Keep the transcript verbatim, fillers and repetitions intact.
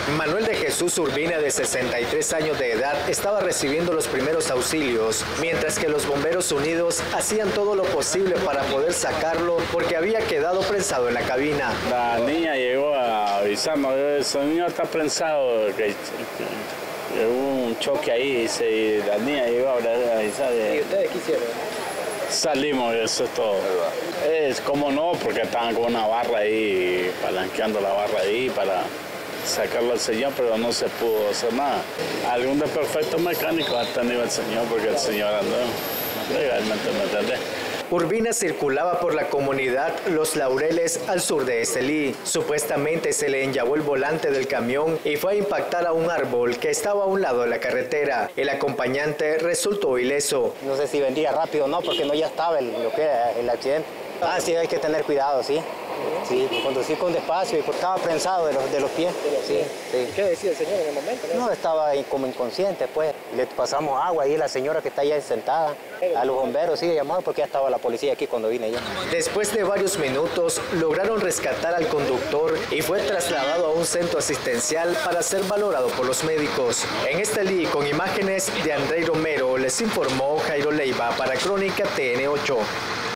Manuel de Jesús Urbina, de sesenta y tres años de edad, estaba recibiendo los primeros auxilios, mientras que los bomberos unidos hacían todo lo posible para poder sacarlo porque había quedado prensado en la cabina. La niña llegó a avisarnos, el señor está prensado, que, que hubo un choque ahí, dice, y la niña llegó a avisar. ¿Y ustedes qué hicieron? Salimos, eso es todo. Es como no, porque estaban con una barra ahí, palanqueando la barra ahí para sacarlo al señor, pero no se pudo hacer nada. Algún desperfecto mecánico ha tenido el señor, porque el señor andó legalmente, ¿me entendés? Urbina circulaba por la comunidad Los Laureles, al sur de Estelí. Supuestamente se le enllabó el volante del camión y fue a impactar a un árbol que estaba a un lado de la carretera. El acompañante resultó ileso. No sé si vendría rápido o no, porque no ya estaba el, lo que era el accidente. Ah, sí, hay que tener cuidado, sí. Sí, conducir con despacio y porque estaba prensado de los, de los pies. Sí, sí. ¿Qué decía el señor en el momento? No, no estaba como inconsciente, pues. Le pasamos agua ahí a la señora que está allá sentada. A los bomberos, sí, llamamos porque ya estaba la policía aquí cuando vine yo. Después de varios minutos, lograron rescatar al conductor y fue trasladado a un centro asistencial para ser valorado por los médicos. En Estelí, con imágenes de Andrei Romero, les informó Jairo Leiva para Crónica T N ocho.